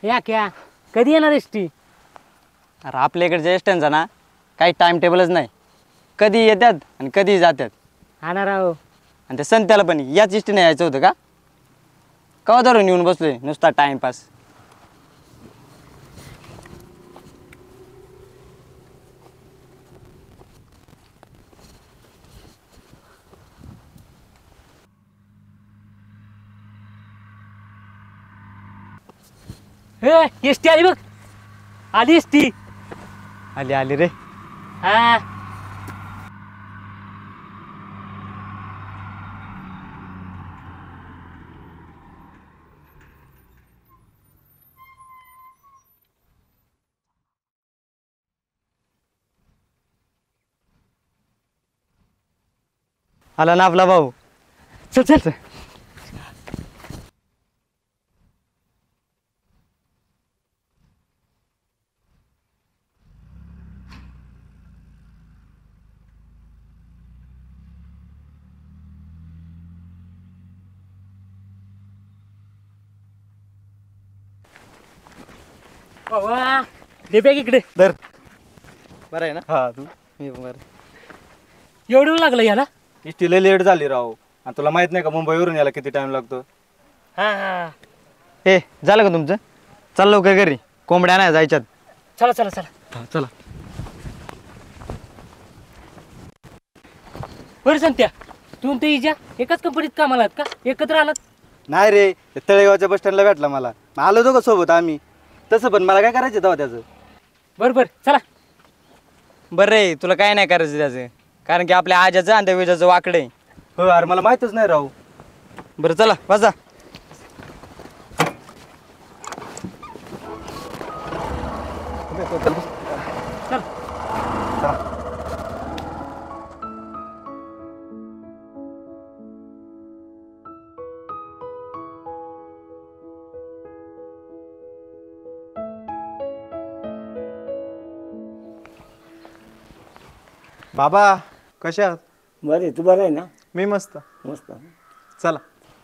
या क्या कधी येणार एस टी? अरे आपल्या इकडच्या एसट्यांचा ना काही टाइम टेबलच नाही. कधी येतात आणि कधी जातात. हा ना राव. आणि ते संत्याला पण याच एसटीने यायचं होतं का? कवा धरून येऊन बसलोय नुसता टाइमपास. एस टी आली बघ. आली एस टी. आली आली रे. हा आला ना आपला भाऊ. चल चल. वा दे बॅग इकडे. धर. बरं आहे ना? हा तू मी बरं. एवढं लागलं याला? इष्टीला लेट झाली राव. आणि तुला माहित नाही का मुंबईवरून यायला किती टाइम लागतो? हा हा हे झालं का तुमचं? चल लवकर घरी, कोंबड्या नाही जायच्यात. चला चला चला. हा, चला. बरं सांगत्या तू ते इजा एकाच कंपनीत कामाला आहात का? एकत्र आलात? नाही रे, ते तळेगावच्या बस स्टँडला भेटला मला. आलो होतो का सोबत आम्ही. तसं पण मला काय करायचं तेव्हा त्याचं. बरं बरं चला. बरं रे, तुला काय नाही करायचं त्याचं, कारण की आपल्या आजाचं आणि त्या विजाचं वाकडं आहे. हो अरे मला माहितच नाही राव. बरं चला वाजा. बाबा कशा आहात? बरे तू बरं आहे ना? मी मस्त. मस्त. चला.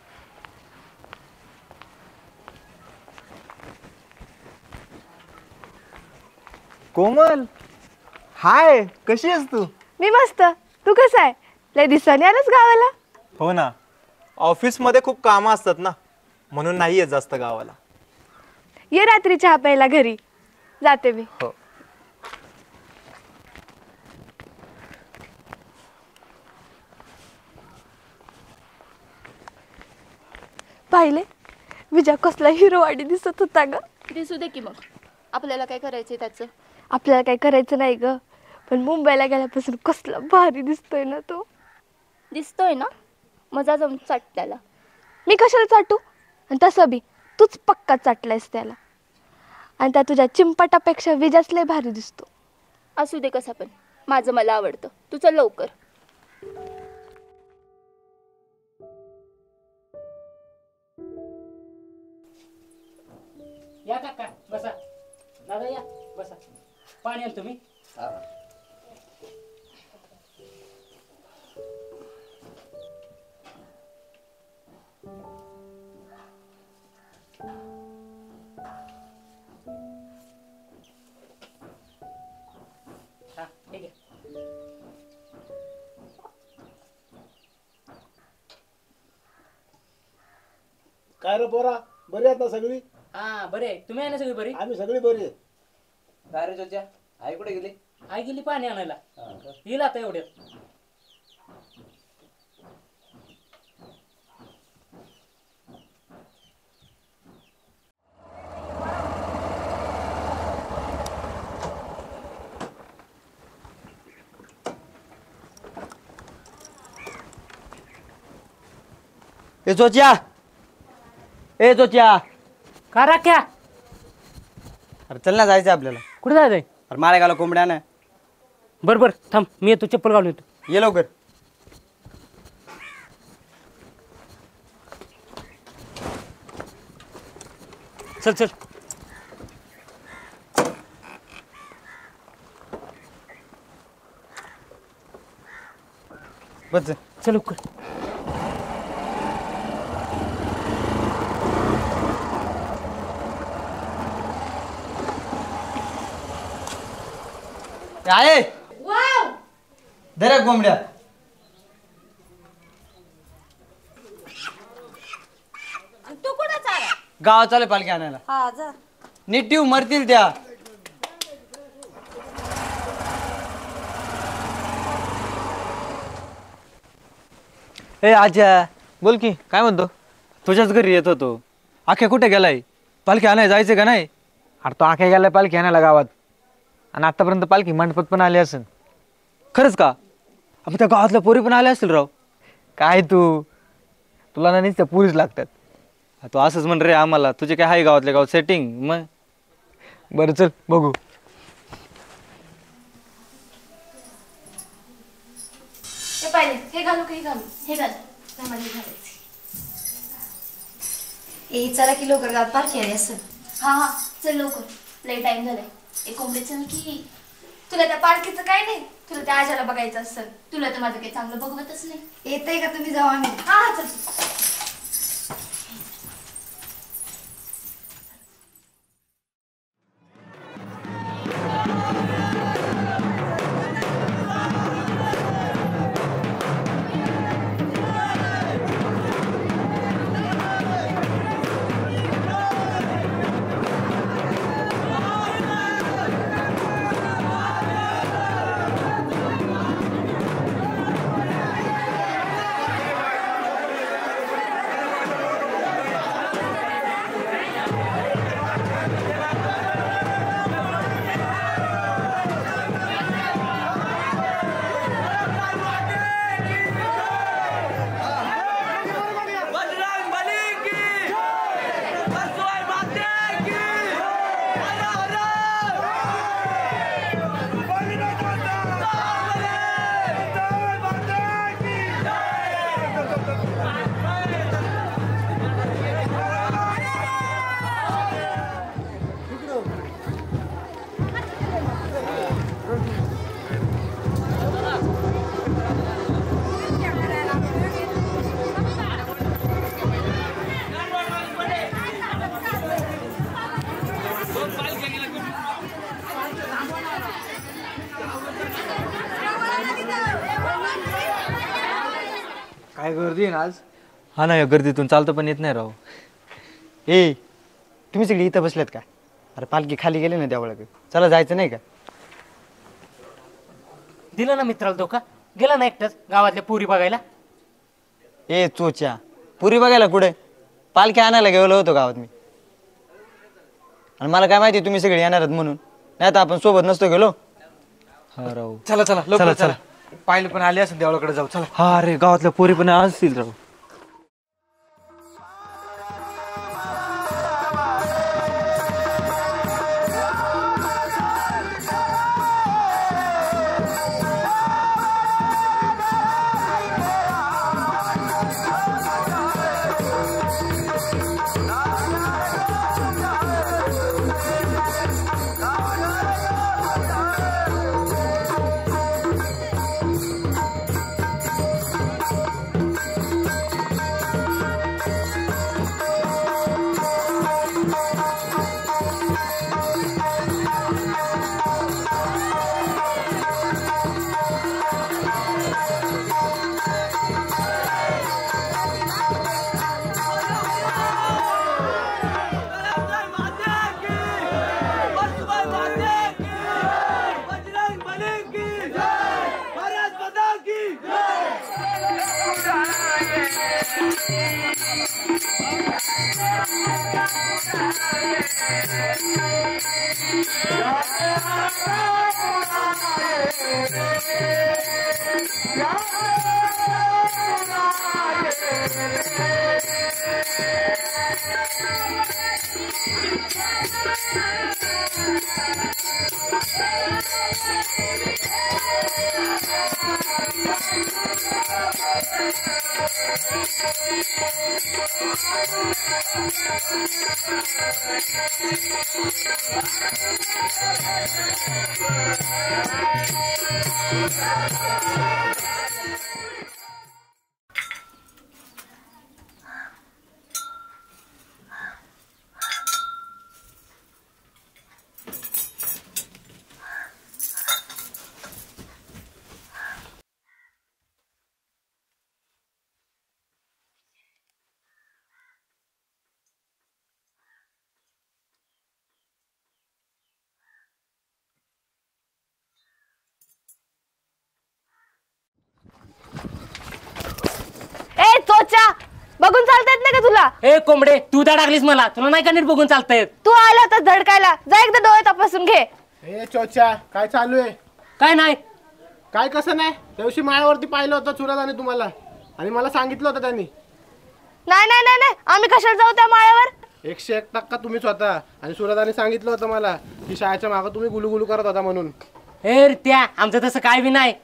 कोमल, हाय, कशी आहेस तू? मी मस्त. तू कसा आहे? लय दिवसांनी आलास गावाला? हो ना, ऑफिसमध्ये खूप कामं असतात ना, म्हणून नाही येत जास्त गावाला. ये रात्री चहा प्यायला घरी. जाते मी. हो. पाहिले विजय कसला हिरोवाडी दिसत होता ग. दिसू दे की मग, आपल्याला काय करायचंय त्याचं? आपल्याला काही करायचं नाही ग, पण मुंबईला गेल्यापासून कसला भारी दिसतोय ना तो. दिसतोय ना, मजा जाऊन चाट त्याला. मी कशाला चाटू? आणि तसं बी तूच पक्का चाटलायस त्याला. आणि त्या तुझ्या चिंपाटापेक्षा विजाच लय भारी दिसतो. असू दे कसा पण, माझं मला आवडतं. तू चल लवकर. या काका बसा. दादा या बसा. पाणी आलं तुम्ही? हा ठीक आहे. काय रे पोरा, बरी आहेत ना सगळी? हा बरे. तुम्ही आहे ना सगळी बरी? आम्ही सगळी बरी आहे. काय रे चोच्या, आई कुठे गेली? आई गेली पाणी आणायला. येईल आता एवढ्यात. ए चोच्या, ए चोच्या, का राख्या? अरे चल ना, जायचं आपल्याला. कुठे जायचंय? अरे माळेगावला कोंबड्या ना. बरं बरं थांब, मी येतो, चप्पल घालून येतो. ये लवकर. चल चल. बस. चल लवकर. आहे दर्या कोंबड्या. तू कुठं चाला? गावात चालू पालखी आणायला. हा जा. नीट ठेव, मरतील त्या. ए आज्या, बोल की काय म्हणतो? तुझ्याच घरी येत होतो. आख्या कुठे गेलाय? पालखी आणायला जायचं का नाही? अरे तो आख्या गेला पालखी आणायला गावात, आणि आतापर्यंत पालखी मंडपात पण आली असेल. खरंच का? आपण त्या गावातल्या पोरी पण आल्या असतील राव. काय तुला ना नुसत्या पुरीच लागतात. तू असंच म्हण रे आम्हाला. तुझे काय आहे गावातल्या गावात सेटिंग? मग बरं चल बघू. हे पाहिजे, हे घालू का हे घालू? हे घाल. नाही मला हे घालायचं. ए चला की लवकर गावात पालखी आली असेल. हा हा चल लवकर, लय टाइम झालाय. एक कोंबडी चल की. तुला त्या पालखीचं काय नाही, तुला त्या आजाला बघायचं असतं. तुला तर माझं काही चांगलं बघवतच नाही. येतंय का तुम्ही जाऊ आम्ही? हा हा चल. काय गर्दी आहे ना आज. हा ना, या गर्दीतून चालतं पण येत नाही राव. ए तुम्ही सगळी इथं बसलेत का? अरे पालखी खाली गेली ना देवळाकडे. चला जायचं नाही का? दिलं ना मित्राला धोका. गेला ना एकटाच गावातल्या पुरी बघायला. ए चोच्या, पुरी बघायला कुठे? पालखी आणायला गेलो होतो गावात मी. आणि मला काय माहिती तुम्ही सगळे येणार आहेत म्हणून. नाही तर आपण सोबत नसतो गेलो. हा राव. चला चला चला, लवकर चला. चला. पाहिलं पण आली असेल देवळाकडे जाऊ. चला. हा अरे गावातल्या पोरी पण असतील राव. तुला. ए कोंबडे तू धडकलीस मला, तुला नाही का नीट बघून चालतंय. तू आला तर धडकायला जा, एकदा डोळे तपासून घे. ए चोच्या, काय चालू आहे? काय नाही काय कसं नाही? त्या दिवशी माळ्यावरती पाहिलं होतं सुरदाने तुम्हाला, आणि मला सांगितलं होतं त्यांनी. नाही नाही नाही नाही, आम्ही कशाला जाऊ त्या माळ्यावर? 101% तुम्ही स्वतः. आणि सुरदाने सांगितलं होतं मला की शाळेच्या मागं तुम्ही गुलुगुलू करत होता म्हणून. ए त्या आमचं तसं काय बी नाही.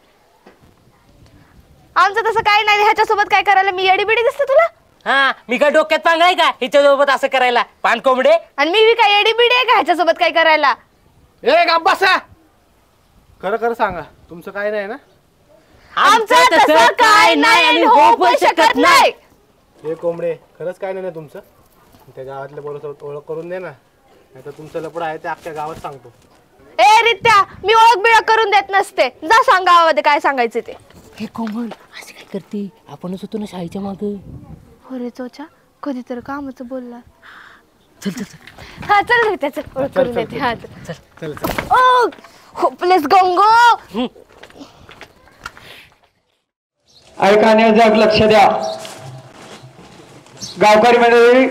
आमचं तसं काही नाही. ह्याच्यासोबत काय करायला मी येडी बिडी दिसते तुला? हा मी काय डोक्यात पांगळाय का हिच्यासोबत असं करायला? पान कोंबडे. आणि मी काय येडी बिडी आहे का ह्याच्यासोबत काय करायला? ए गप्प बसा. खरं खरं सांगा, तुमचं काय नाही ना? आमचं तसं काय नाही आणि होऊ पण शकत नाही. हे कोंबडे, खरंच काय नाही ना तुमचं? त्या गावातल्या बरोबर ओळख करून दे ना, नाही तर तुमचं लपड आहे ते अख्ख्या गावात सांगतो. ए रित्या, मी ओळख बिळख करून देत नसते. जा सांग गावामध्ये काय सांगायचं ते. हे कोमल असं काय करते? आपणच होतो ना शाळेच्या माग. अरे चोच्या, कधी तर कामाचं बोलला. चल चल चल. हा चल रित्या, चल ओळख करून देते. हा चल चल चल. Oh hopeless Gango. ऐका आणि जग लक्ष द्या. गावकरी मंडळी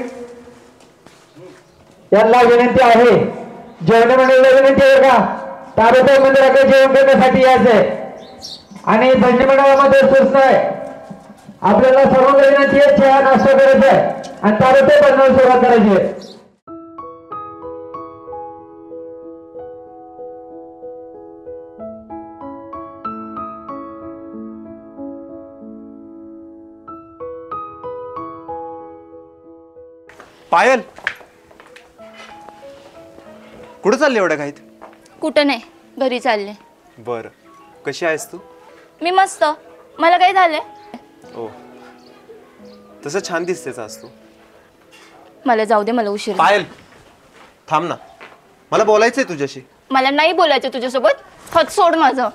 यांना विनंती आहे, जेवण मंडळीला विनंती आहे का ताबडतोब मंदिराकडे जेवण करण्यासाठी यायचंय. आणि भजनी मंडळामध्ये सूचना आहे, आपल्याला सर्वांना विनंती आहे चहा नाश्ता करायचा आहे आणि ताबडतोब बनवायला सुरुवात करायची आहे. पायल, कुठं चालली एवढ्या घाईत? कुठं नाही, घरी चालले. बरं, कशी आहेस तू? मी मस्त. मला काय झालंय? ओ, तसं छान दिसतेच आज तू. मला जाऊ दे, मला उशीर. पायल थांब ना, मला बोलायचंय तुझ्याशी. मला नाही बोलायचं तुझ्यासोबत. हात सोड माझं.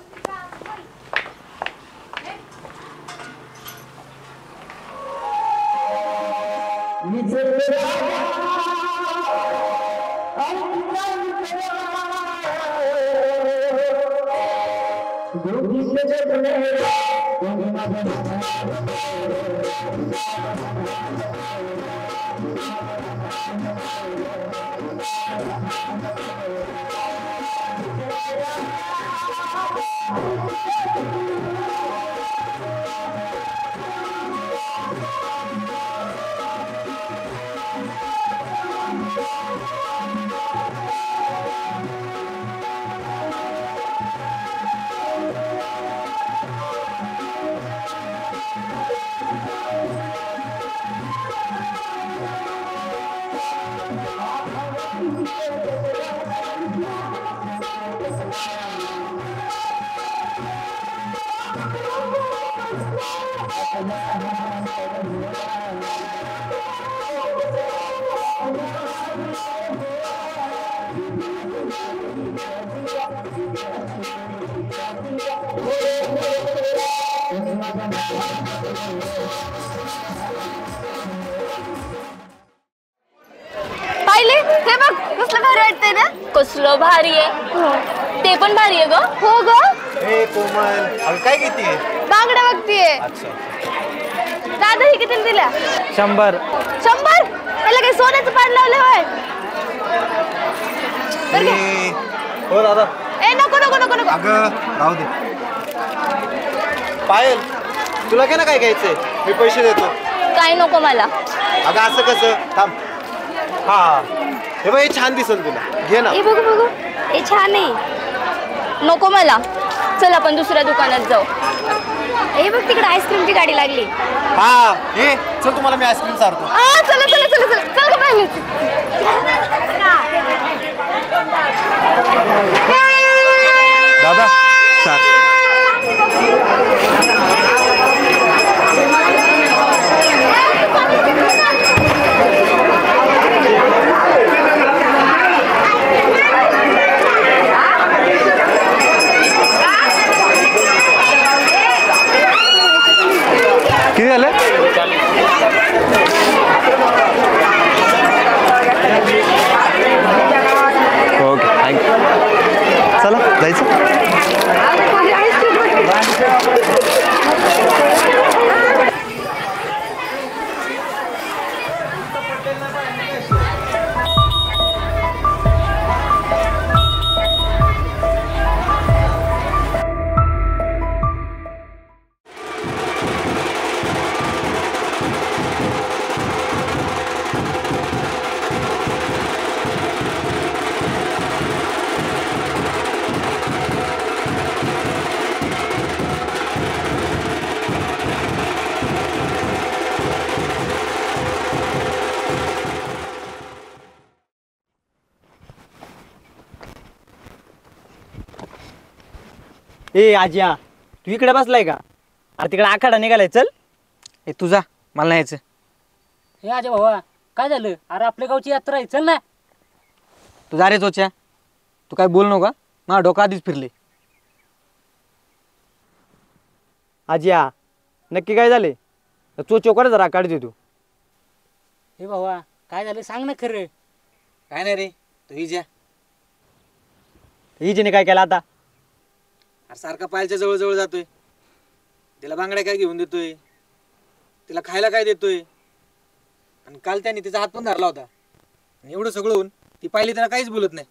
पाहिले हे बघ, कसलं भारी वाटतंय ना? कसलं भारी आहे. ते पण भारी आहे ग. हो ग, ए कोमल, अगं काय किती? बांगड्या बघतीये. अच्छा, दादा ही किती दिल्या? 100. 100? त्याला काही सोन्याचं पान लावलं होय? हो दादा. ए नको नको नको नको. अगं राहू दे. पायल, तुला काय ना काय घ्यायचंय? मी पैसे देतो. काय नको मला. अगं असं कसं? थांब. हा हे बघ, हे छान दिसल तुला, घे ना. ए बघू बघू, ए छान आहे. नको मला. चल आपण दुसऱ्या दुकानात जाऊ. ए बघ, तिकडे आईस्क्रीमची गाडी लागली. हा हे चल, तुम्हाला मी आईस्क्रीम चारतो. चला चला चला चला चल ग पाहिले. दादा चार. किती झालं? Okay, thank you. चला जायचं. ए आज्या तू इकडे बसलाय का? अरे तिकडे आखाडा निघालाय, चल. ए तुझा मला नाही यायचं. हे आजा भावा काय झालं? अरे आपल्या गावची यात्रा आहे, चल ना. तुझा रे चोच्या, तू काय बोल नका, माझा डोका आधीच फिरले. आज्या नक्की काय झाले? चोचोकडे जरा काढते तू. हे भावा काय झालं सांग ना खरं. काय नाही रे, तो हिजा हिजीने काय केलं आता? अरे सारखा पायलच्या जवळ जवळ जातोय. तिला बांगड्या काय घेऊन देतोय, तिला खायला काय देतोय, आणि काल त्याने तिचा हात पण धरला होता. आणि एवढं सगळं होऊन ती पाहिली त्याला काहीच बोलत नाही.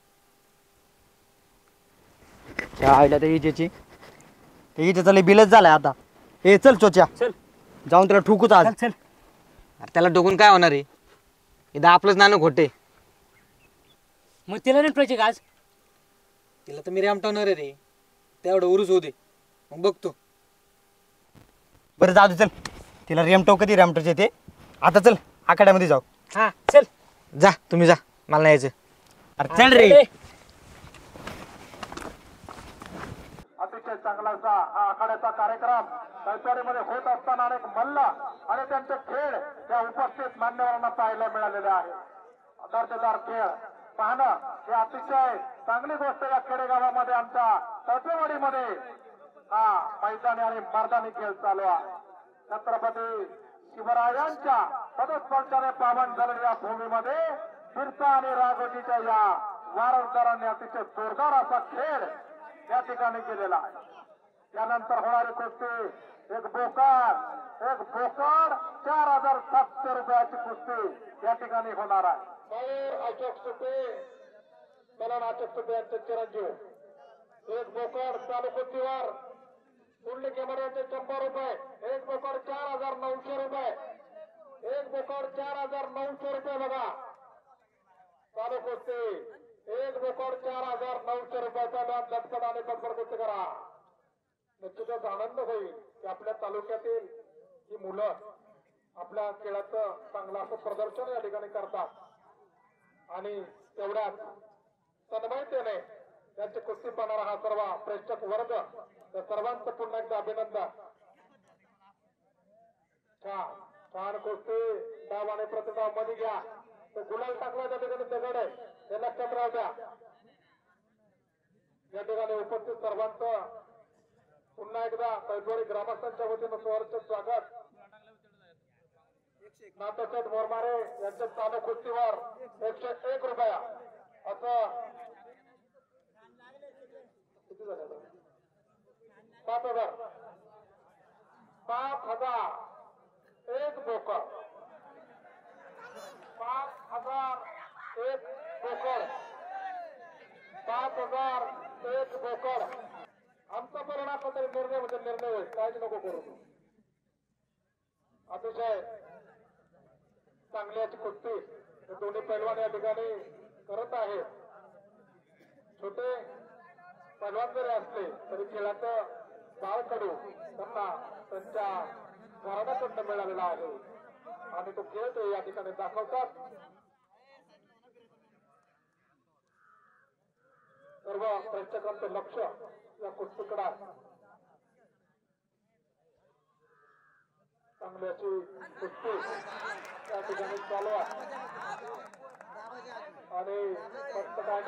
त्या आईला त्या हिजेची, त्या हिजेचा लय बिलच झालाय आता. ए चल चोच्या, चल जाऊन त्याला ठुकूच आज. चल. अरे त्याला डोकून काय होणार आहे? एकदा आपलंच नाणं खोटे. मग तिला नाही का आज? तिला तर मी रेमटवणार आहे रे, तेवढं उरूस होऊ दे, मग बघतो. बरं जाऊ दे, चल. तिला रेमटव कधी रेमटवचे ते. आता चल आखाड्यामध्ये जाऊ. हा चल. जा तुम्ही जा, मला नाही यायचं. अरे चल रे. अतिशय चांगलासा हा आखाड्याचा कार्यक्रम कैसवारीमध्ये होत असताना अनेक मल्ल आणि त्यांचे खेळ त्या उपस्थित मान्यवरांना पाहायला मिळालेले आहे. दर्जेदार खेळ पाहणं ही अतिशय चांगली गोष्ट या खेडेगावामध्ये आमच्या तळपेवाडीमध्ये हा मैदानी आणि मर्दानी खेळ चालू आहे. छत्रपती शिवरायांच्या पदस्पर्शाने पावन झालेल्या भूमीमध्ये बिरसा आणि राघोजीच्या या वारसदारांनी अतिशय जोरदार असा खेळ या ठिकाणी केलेला आहे. त्यानंतर होणारी कुस्ती एक बोकड 4,700 रुपयाची कुस्ती या ठिकाणी होणार आहे. अशोक सुपे अशोक सुपे यांचे चिरंजीव. एक बोकड चालू कुस्तीवर पुढले कॅमेऱ्याचे 100 रुपये. एक बोकड 4,900 रुपये. एक बोकड 4,900 रुपये बघा चालू कुस्ती. एक बोकड 4,900 रुपयाचा झटपट आणि पटपट कुस्ती करा. निश्चितच आनंद होईल की आपल्या तालुक्यातील ही मुलं आपल्या खेळाचं चांगलं असं प्रदर्शन या ठिकाणी करतात आणि तेवढ्याच तन्मयतेने त्यांची कुस्ती पाहणारा हा सर्व प्रेक्षक वर्ग, त्या सर्वांचं पुन्हा एकदा अभिनंदन. छान कुस्ती. डाव आणि प्रतिडाव मध्ये घ्या. तो गुलाल टाकला त्या ठिकाणी दगड आहे, हे लक्षात राहू द्या. या ठिकाणी उपस्थित सर्वांचं पुन्हा एकदा कैसवारी ग्रामस्थांच्या वतीनं सहर्ष स्वागत. नाथशेठ मोरमारे यांच्या चालू कुस्तीवर 101 रुपया असं 5,000 एक बोकड 5,000 एक बोकड 5,000 एक बोकड. आमचा परिणाम तरी निर्णय म्हणजे निर्णय होईल, काहीच नको करू. अतिशय चांगली याची कुस्ती दोन्ही पैलवान या ठिकाणी करत आहेत. छोटे पैलवान जरी असले तरी खेळाचं बाळकडू त्यांना त्यांच्या घराण्याकडनं मिळालेला आहे आणि तो खेळ ते या ठिकाणी दाखवतात. सर्व प्रेक्षकांचं लक्ष या कुस्तीकडे आहे. चांगली अशी कुस्ती या ठिकाणी चालू आहे आणि फक्त काय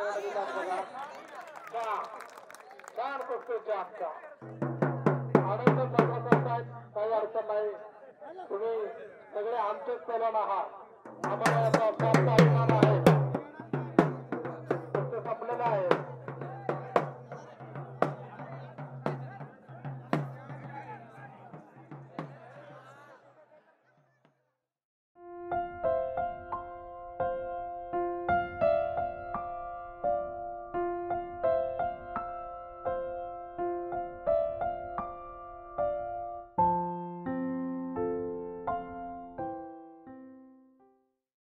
छान कुस्तीच्या आजचा आनंद साजरा करतायत. काही अडचण नाही. तुम्ही सगळे आमचेच पैलवान आहात. आम्हाला याचा